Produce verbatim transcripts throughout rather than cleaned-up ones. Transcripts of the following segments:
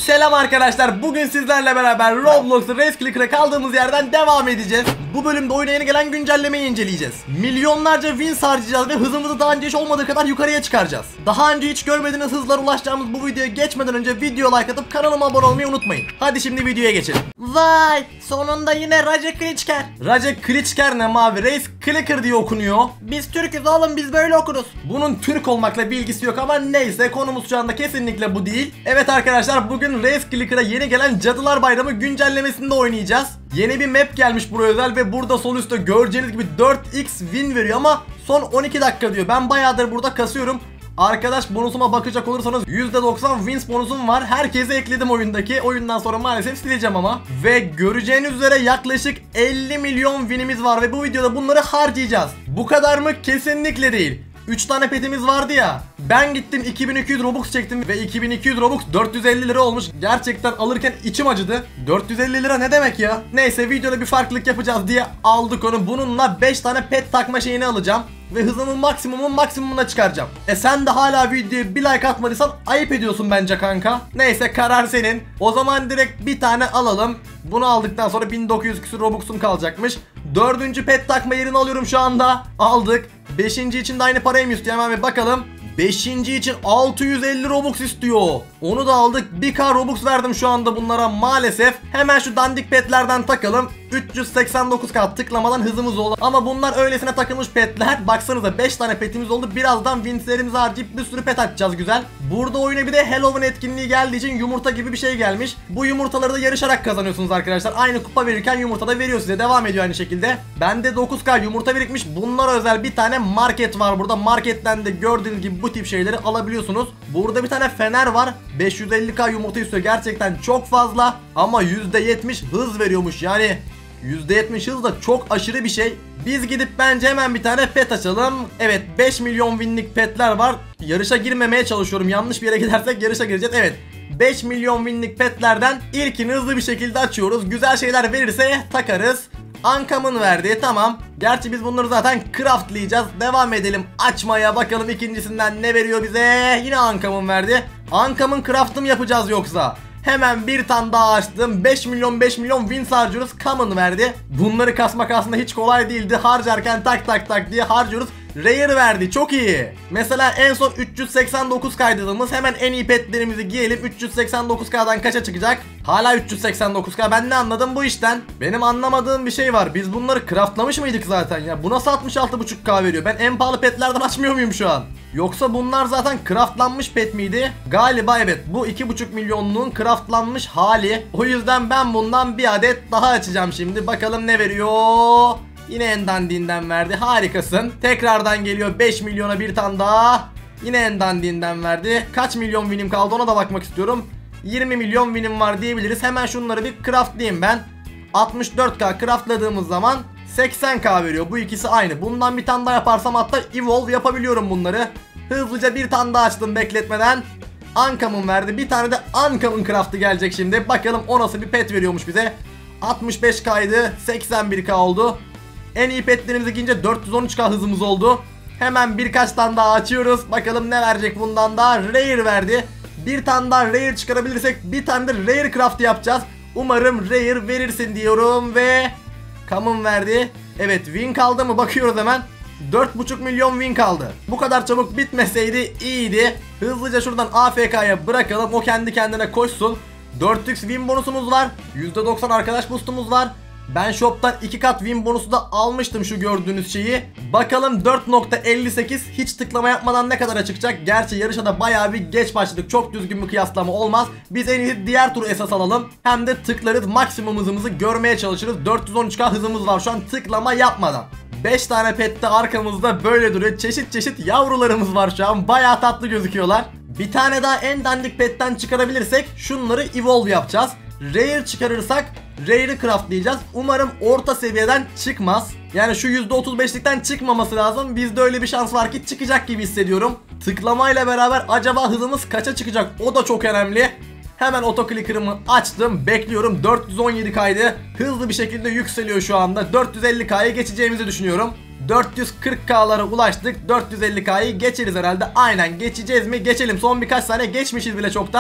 Selam arkadaşlar, bugün sizlerle beraber Roblox'ta Race Clicker'a kaldığımız yerden devam edeceğiz. Bu bölümde oyuna yeni gelen güncellemeyi inceleyeceğiz. Milyonlarca wins harcayacağız ve hızımızı daha önce hiç olmadığı kadar yukarıya çıkaracağız. Daha önce hiç görmediğiniz hızlara ulaşacağımız bu videoya geçmeden önce video like atıp kanalıma abone olmayı unutmayın. Hadi şimdi videoya geçelim. Vay, sonunda yine Race Clicker. Race Clicker ne mavi, Race Clicker diye okunuyor. Biz Türk'üz oğlum, biz böyle okuruz. Bunun Türk olmakla bir ilgisi yok ama neyse, konumuz şu anda kesinlikle bu değil. Evet arkadaşlar, bugün Race Clicker'a yeni gelen Cadılar Bayramı güncellemesinde oynayacağız. Yeni bir map gelmiş buraya özel ve burada sol üstte göreceğiniz gibi dört x win veriyor ama son on iki dakika diyor. Ben bayağıdır burada kasıyorum. Arkadaş bonusuma bakacak olursanız yüzde doksan wins bonusum var. Herkese ekledim oyundaki. Oyundan sonra maalesef sileceğim ama. Ve göreceğiniz üzere yaklaşık elli milyon winimiz var ve bu videoda bunları harcayacağız. Bu kadar mı? Kesinlikle değil. üç tane petimiz vardı ya. Ben gittim iki bin iki yüz Robux çektim ve iki bin iki yüz Robux dört yüz elli lira olmuş. Gerçekten alırken içim acıdı. dört yüz elli lira ne demek ya? Neyse, videoda bir farklılık yapacağız diye aldık onu. Bununla beş tane pet takma şeyini alacağım ve hızımın maksimumun maksimumuna çıkaracağım. E sen de hala videoya bir like atmadıysan ayıp ediyorsun bence kanka. Neyse, karar senin. O zaman direkt bir tane alalım. Bunu aldıktan sonra bin dokuz yüz küsur Robux'um kalacakmış. Dördüncü pet takma yerini alıyorum şu anda. Aldık. Beşinci için de aynı parayı mı istiyor? Hemen bir bakalım. Beşinci için altı yüz elli Robux istiyor. Onu da aldık. bir bin Robux verdim şu anda bunlara maalesef. Hemen şu dandik petlerden takalım. üç yüz seksen dokuz K tıklamadan hızımız oldu. Ama bunlar öylesine takılmış petler. Baksanıza, beş tane petimiz oldu. Birazdan winslerimizi harcayıp bir sürü pet açacağız, güzel. Burada oyuna bir de Halloween etkinliği geldiği için yumurta gibi bir şey gelmiş. Bu yumurtaları da yarışarak kazanıyorsunuz arkadaşlar. Aynı kupa verirken yumurta da veriyor size. Devam ediyor aynı şekilde. Bende dokuz K yumurta birikmiş. Bunlara özel bir tane market var burada. Marketten de gördüğünüz gibi bu tip şeyleri alabiliyorsunuz. Burada bir tane fener var. beş yüz elli K yumurta istiyor. Gerçekten çok fazla. Ama yüzde yetmiş hız veriyormuş. Yani yüzde yetmiş hız da çok aşırı bir şey. Biz gidip bence hemen bir tane pet açalım. Evet, beş milyon winlik petler var. Yarışa girmemeye çalışıyorum. Yanlış bir yere gidersek yarışa gireceğiz. Evet, beş milyon winlik petlerden ilkini hızlı bir şekilde açıyoruz. Güzel şeyler verirse takarız. Uncommon verdi, tamam. Gerçi biz bunları zaten craftlayacağız. Devam edelim açmaya, bakalım ikincisinden ne veriyor bize. Yine Uncommon verdi. Uncommon craft'ım yapacağız yoksa? Hemen bir tane daha açtım. beş milyon beş milyon wins harcıyoruz. Common verdi. Bunları kasmak aslında hiç kolay değildi. Harcarken tak tak tak diye harcıyoruz. Rare verdi, çok iyi. Mesela en son üç yüz seksen dokuz kaydırdığımız, hemen en iyi petlerimizi giyelim. üç yüz seksen dokuz K'dan kaça çıkacak? Hala üç yüz seksen dokuz K. Ben ne anladım bu işten? Benim anlamadığım bir şey var. Biz bunları craftlamış mıydık zaten ya? Bu nasıl altmış altı buçuk K veriyor? Ben en pahalı petlerden açmıyor muyum şu an? Yoksa bunlar zaten craftlanmış pet miydi? Galiba evet. Bu iki buçuk milyonluğun craftlanmış hali. O yüzden ben bundan bir adet daha açacağım şimdi. Bakalım ne veriyor? Yine en dandiğinden verdi. Harikasın. Tekrardan geliyor beş milyona bir tane daha. Yine en dandiğinden verdi. Kaç milyon winim kaldı ona da bakmak istiyorum. yirmi milyon winim var diyebiliriz. Hemen şunları bir craftlayayım ben. altmış dört K craftladığımız zaman seksen K veriyor. Bu ikisi aynı. Bundan bir tane daha yaparsam hatta evolve yapabiliyorum bunları. Hızlıca bir tane daha açtım bekletmeden. Uncommon verdi. Bir tane de Uncommon craft'ı gelecek şimdi. Bakalım o nasıl bir pet veriyormuş bize. altmış beş K'ydı. seksen bir K oldu. En iyi petlerimizi giyince dört yüz on üç K hızımız oldu. Hemen birkaç tane daha açıyoruz. Bakalım ne verecek bundan daha. Rare verdi. Bir tane daha rare çıkarabilirsek bir tane de rare craft yapacağız. Umarım rare verirsin diyorum ve common verdi. Evet, win kaldı mı bakıyoruz hemen. dört buçuk milyon win kaldı. Bu kadar çabuk bitmeseydi iyiydi. Hızlıca şuradan A F K'ya bırakalım. O kendi kendine koşsun. dört x win bonusumuz var. yüzde doksan arkadaş boostumuz var. Ben shop'tan iki kat win bonusu da almıştım, şu gördüğünüz şeyi. Bakalım dört nokta elli sekiz hiç tıklama yapmadan ne kadar çıkacak? Gerçi yarışa da bayağı bir geç başladık. Çok düzgün bir kıyaslama olmaz. Biz en iyisi diğer tur esas alalım. Hem de tıklarız, maksimum hızımızı görmeye çalışırız. dört yüz on üç K hızımız var şu an tıklama yapmadan. beş tane pet de arkamızda böyle duruyor. Çeşit çeşit yavrularımız var şu an. Bayağı tatlı gözüküyorlar. Bir tane daha en dandik petten çıkarabilirsek şunları evolve yapacağız. Rare çıkarırsak Rare'ı craftlayacağız. Umarım orta seviyeden çıkmaz. Yani şu yüzde otuz beşlikten çıkmaması lazım. Bizde öyle bir şans var ki çıkacak gibi hissediyorum. Tıklamayla beraber acaba hızımız kaça çıkacak? O da çok önemli. Hemen otoclicker'ımı açtım. Bekliyorum. dört yüz on yedi K'ydı. Hızlı bir şekilde yükseliyor şu anda. dört yüz elli K'yı geçeceğimizi düşünüyorum. dört yüz kırk K'lara ulaştık. dört yüz elli K'yı geçeriz herhalde. Aynen, geçeceğiz mi? Geçelim. Son birkaç saniye geçmişiz bile çoktan.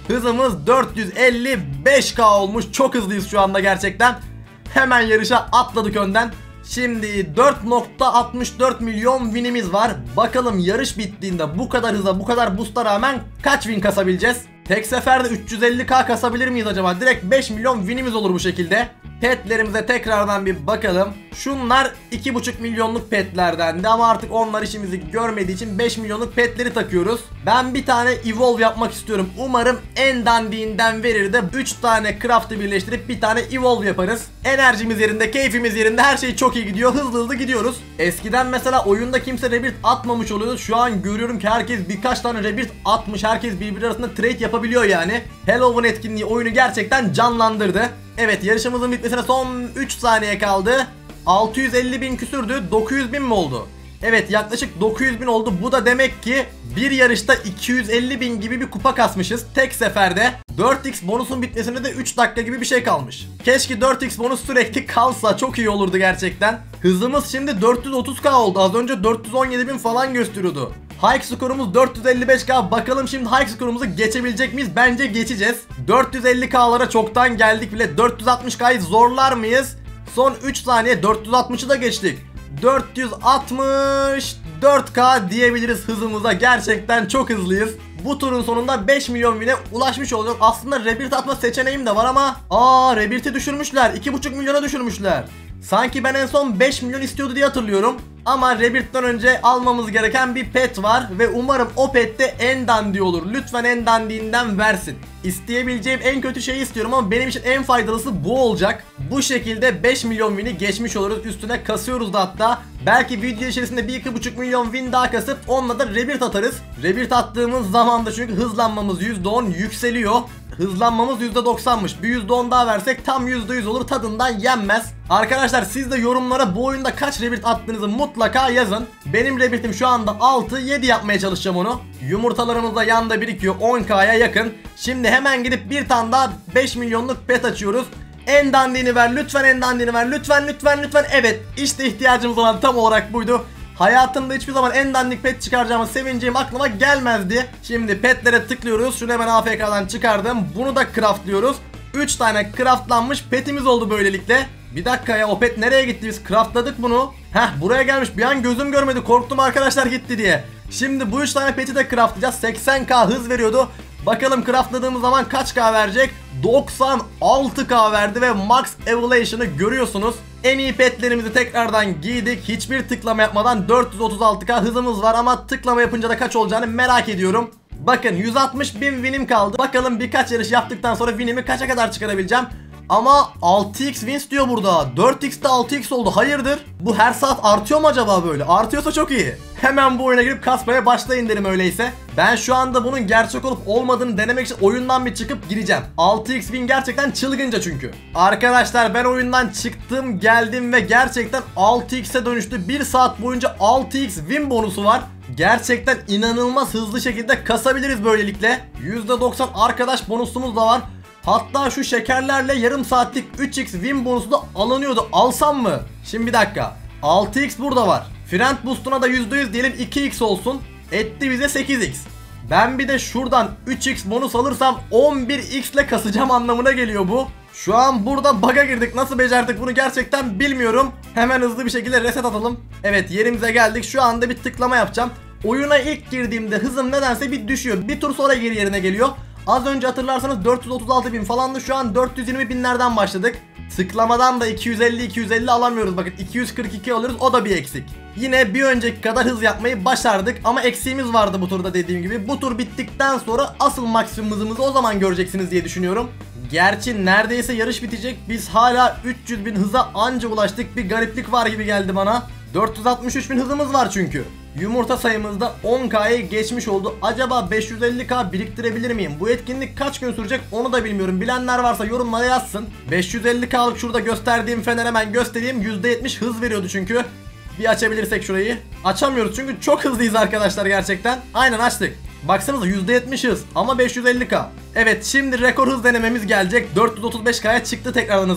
Hızımız dört yüz elli beş K olmuş. Çok hızlıyız şu anda gerçekten. Hemen yarışa atladık önden. Şimdi dört nokta altmış dört milyon winimiz var. Bakalım yarış bittiğinde bu kadar hıza, bu kadar boost'a rağmen kaç win kasabileceğiz? Tek seferde üç yüz elli K kasabilir miyiz acaba? Direkt beş milyon winimiz olur bu şekilde. Petlerimize tekrardan bir bakalım. Şunlar iki buçuk milyonluk petlerdendi ama artık onlar işimizi görmediği için beş milyonluk petleri takıyoruz. Ben bir tane evolve yapmak istiyorum. Umarım en dandiğinden verir de üç tane craft'ı birleştirip bir tane evolve yaparız. Enerjimiz yerinde, keyfimiz yerinde, her şey çok iyi gidiyor. Hızlı hızlı gidiyoruz. Eskiden mesela oyunda kimse rebirth atmamış oluyordu. Şu an görüyorum ki herkes birkaç tane rebirth atmış. Herkes birbiri arasında trade yapabiliyor yani. Halloween etkinliği oyunu gerçekten canlandırdı. Evet, yarışımızın bitmesine son üç saniye kaldı. altı yüz elli bin küsürdü. dokuz yüz bin mi oldu? Evet, yaklaşık dokuz yüz bin oldu. Bu da demek ki bir yarışta iki yüz elli bin gibi bir kupa kasmışız tek seferde. dört x bonusun bitmesine de üç dakika gibi bir şey kalmış. Keşke dört x bonus sürekli kalsa, çok iyi olurdu gerçekten. Hızımız şimdi dört yüz otuz K oldu. Az önce dört yüz on yedi bin falan gösteriyordu. High skorumuz dört yüz elli beş K. Bakalım şimdi high skorumuzu geçebilecek miyiz? Bence geçeceğiz. dört yüz elli K'lara çoktan geldik bile. dört yüz altmış K'yı zorlar mıyız? Son üç saniye dört yüz altmışı da geçtik. dört yüz altmış dört K diyebiliriz hızımıza. Gerçekten çok hızlıyız. Bu turun sonunda beş milyon win'e ulaşmış oluyoruz. Aslında rebirth atma seçeneğim de var ama aa, rebirth'i düşürmüşler. iki buçuk milyona düşürmüşler. Sanki ben en son beş milyon istiyordu diye hatırlıyorum. Ama rebirth'ten önce almamız gereken bir pet var ve umarım o pet de en dandiği olur. Lütfen en dandiğinden versin. İsteyebileceğim en kötü şeyi istiyorum ama benim için en faydalısı bu olacak. Bu şekilde beş milyon win'i geçmiş oluruz. Üstüne kasıyoruz da hatta. Belki video içerisinde bir iki buçuk milyon win daha kasıp onunla da rebirth atarız. Rebirth attığımız zaman da çünkü hızlanmamız yüzde on yükseliyor. Hızlanmamız yüzde doksanmış. Bir yüzde on daha versek tam yüzde yüz olur, tadından yenmez. Arkadaşlar siz de yorumlara bu oyunda kaç rebirth attığınızı mutlaka yazın. Benim rebirth'im şu anda altı yedi yapmaya çalışacağım onu. Yumurtalarımız da yanda birikiyor, on K'ya yakın. Şimdi hemen gidip bir tane daha beş milyonluk pet açıyoruz. En dandini ver lütfen, en dandini ver lütfen lütfen lütfen. Evet, işte ihtiyacımız olan tam olarak buydu. Hayatımda hiçbir zaman en dandik pet çıkaracağımı sevineceğim aklıma gelmezdi. Şimdi petlere tıklıyoruz. Şunu hemen A F K'dan çıkardım. Bunu da craftlıyoruz. üç tane craftlanmış petimiz oldu böylelikle. Bir dakika ya, o pet nereye gitti, biz craftladık bunu. Heh, buraya gelmiş, bir an gözüm görmedi, korktum arkadaşlar gitti diye. Şimdi bu üç tane peti de craftlayacağız. seksen K hız veriyordu. Bakalım craftladığımız zaman kaç K verecek? doksan altı K verdi ve max evolution'ı görüyorsunuz. En iyi petlerimizi tekrardan giydik. Hiçbir tıklama yapmadan dört yüz otuz altı K hızımız var ama tıklama yapınca da kaç olacağını merak ediyorum. Bakın yüz altmış bin winim kaldı. Bakalım birkaç yarış yaptıktan sonra winimi kaça kadar çıkarabileceğim. Ama altı x wins diyor burada. dört x'te altı x oldu. Hayırdır? Bu her saat artıyor mu acaba böyle? Artıyorsa çok iyi. Hemen bu oyuna girip kasmaya başlayın derim öyleyse. Ben şu anda bunun gerçek olup olmadığını denemek için oyundan bir çıkıp gireceğim. altı x win gerçekten çılgınca çünkü. Arkadaşlar ben oyundan çıktım, geldim ve gerçekten altı x'e dönüştü. bir saat boyunca altı x win bonusu var. Gerçekten inanılmaz hızlı şekilde kasabiliriz böylelikle. yüzde doksan arkadaş bonusumuz da var. Hatta şu şekerlerle yarım saatlik üç x win bonusu da alınıyordu. Alsam mı? Şimdi bir dakika. altı x burada var. Friend boost'una da yüzde yüz diyelim, iki x olsun. Etti bize sekiz x. Ben bir de şuradan üç x bonus alırsam on bir x ile kasacağım anlamına geliyor bu. Şu an burada bug'a girdik. Nasıl becerdik bunu gerçekten bilmiyorum. Hemen hızlı bir şekilde reset atalım. Evet, yerimize geldik. Şu anda bir tıklama yapacağım. Oyuna ilk girdiğimde hızım nedense bir düşüyor. Bir tur sonra geri yerine geliyor. Az önce hatırlarsanız dört yüz otuz altı bin falandı, şu an dört yüz yirmi binlerden başladık. Tıklamadan da iki yüz elli iki yüz elli alamıyoruz, bakın iki yüz kırk iki alıyoruz, o da bir eksik. Yine bir önceki kadar hız yapmayı başardık ama eksiğimiz vardı bu turda dediğim gibi. Bu tur bittikten sonra asıl maksimum hızımızı o zaman göreceksiniz diye düşünüyorum. Gerçi neredeyse yarış bitecek, biz hala üç yüz bin hıza anca ulaştık, bir gariplik var gibi geldi bana. dört yüz altmış üç bin hızımız var çünkü. Yumurta sayımızda on K'yı geçmiş oldu. Acaba beş yüz elli K biriktirebilir miyim? Bu etkinlik kaç gün sürecek onu da bilmiyorum. Bilenler varsa yorumlara yazsın. beş yüz elli K'lık şurada gösterdiğim fener, hemen göstereyim. yüzde yetmiş hız veriyordu çünkü. Bir açabilirsek şurayı. Açamıyoruz çünkü çok hızlıyız arkadaşlar gerçekten. Aynen, açtık. Baksanıza yüzde yetmiş hız ama beş yüz elli K. Evet, şimdi rekor hız denememiz gelecek. dört yüz otuz beş K'ya çıktı tekrardan hızımız.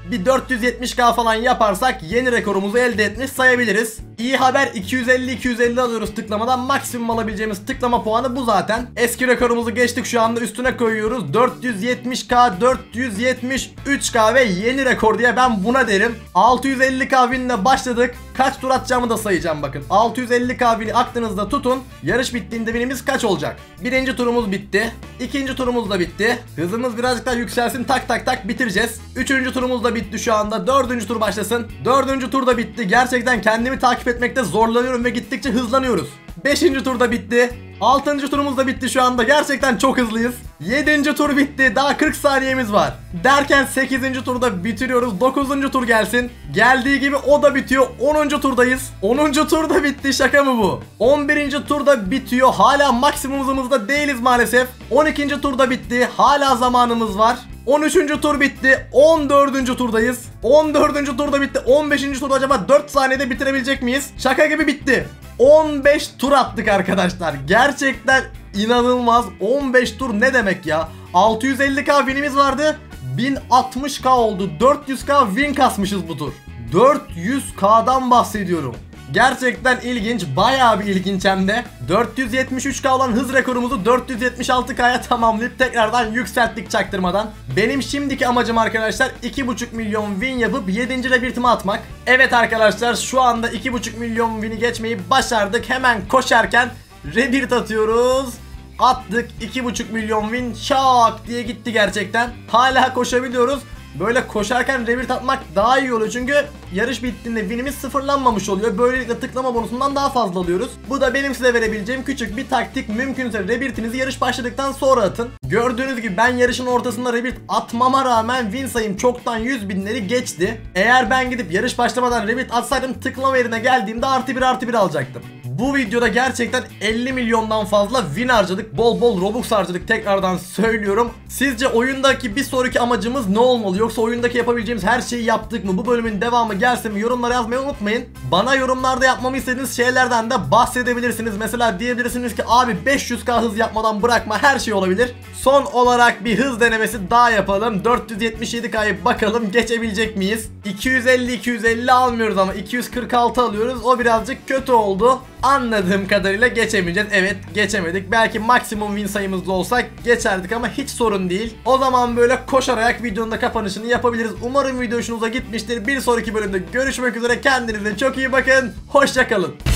bir dört yüz yetmiş K falan yaparsak yeni rekorumuzu elde etmiş sayabiliriz. İyi haber, iki yüz elli iki yüz elli alıyoruz tıklamadan. Maksimum alabileceğimiz tıklama puanı bu zaten. Eski rekorumuzu geçtik, şu anda üstüne koyuyoruz. dört yüz yetmiş K, dört yüz yetmiş üç K ve yeni rekor diye ben buna derim. altı yüz elli K winle başladık. Kaç tur atacağımı da sayacağım bakın. altı yüz elli K win'i aklınızda tutun. Yarış bittiğinde winimiz kaç olacak? Birinci turumuz bitti. İkinci turumuz da bitti. Hızımız birazcık daha yükselsin, tak tak tak bitireceğiz. Üçüncü turumuz da bitti şu anda. Dördüncü tur başlasın. Dördüncü tur da bitti. Gerçekten kendimi takip etmekte zorlanıyorum ve gittikçe hızlanıyoruz. Beşinci tur da bitti. Altıncı turumuz da bitti şu anda. Gerçekten çok hızlıyız. Yedinci tur bitti. Daha kırk saniyemiz var. Derken sekizinci turda bitiriyoruz. Dokuzuncu tur gelsin. Geldiği gibi o da bitiyor. Onuncu turdayız. Onuncu tur da bitti. Şaka mı bu? On birinci turda bitiyor. Hala maksimum hızımızda değiliz maalesef. On ikinci turda bitti. Hala zamanımız var. on üçüncü tur bitti. on dördüncü turdayız. on dördüncü turda bitti. on beşinci turda acaba dört saniyede bitirebilecek miyiz? Şaka gibi bitti. on beş tur attık arkadaşlar. Gerçekten inanılmaz. on beş tur ne demek ya? altı yüz elli K winimiz vardı. bin altmış K oldu. dört yüz K win kasmışız bu tur. dört yüz K'dan bahsediyorum. Gerçekten ilginç, bayağı bir ilginç hem de. dört yüz yetmiş üç K olan hız rekorumuzu dört yüz yetmiş altı K'ya tamamlayıp tekrardan yükselttik çaktırmadan. Benim şimdiki amacım arkadaşlar iki buçuk milyon win yapıp yedinci rebirtimi atmak. Evet arkadaşlar, şu anda iki buçuk milyon win'i geçmeyi başardık. Hemen koşarken rebirt atıyoruz. Attık, iki buçuk milyon win şak diye gitti gerçekten. Hala koşabiliyoruz. Böyle koşarken rebirt atmak daha iyi oluyor çünkü yarış bittiğinde winimiz sıfırlanmamış oluyor. Böylelikle tıklama bonusundan daha fazla alıyoruz. Bu da benim size verebileceğim küçük bir taktik. Mümkünse rebirtinizi yarış başladıktan sonra atın. Gördüğünüz gibi ben yarışın ortasında rebirt atmama rağmen win sayım çoktan yüz binleri geçti. Eğer ben gidip yarış başlamadan rebirt atsaydım tıklama yerine geldiğimde artı bir artı bir alacaktım. Bu videoda gerçekten elli milyondan fazla win harcadık. Bol bol Robux harcadık, tekrardan söylüyorum. Sizce oyundaki bir sonraki amacımız ne olmalı? Yoksa oyundaki yapabileceğimiz her şeyi yaptık mı? Bu bölümün devamı gelse mi? Yorumlara yazmayı unutmayın. Bana yorumlarda yapmamı istediğiniz şeylerden de bahsedebilirsiniz. Mesela diyebilirsiniz ki abi beş yüz K hız yapmadan bırakma, her şey olabilir. Son olarak bir hız denemesi daha yapalım. dört yüz yetmiş yedi K'yı bakalım geçebilecek miyiz? iki yüz elli iki yüz elli almıyoruz ama iki yüz kırk altı alıyoruz. O birazcık kötü oldu. Anladığım kadarıyla geçemeyeceğiz. Evet, geçemedik. Belki maksimum win sayımızda olsak geçerdik ama hiç sorun değil. O zaman böyle koşarak videonun da kapanışını yapabiliriz. Umarım video hoşunuza gitmiştir. Bir sonraki bölümde görüşmek üzere. Kendinize çok iyi bakın. Hoşça kalın.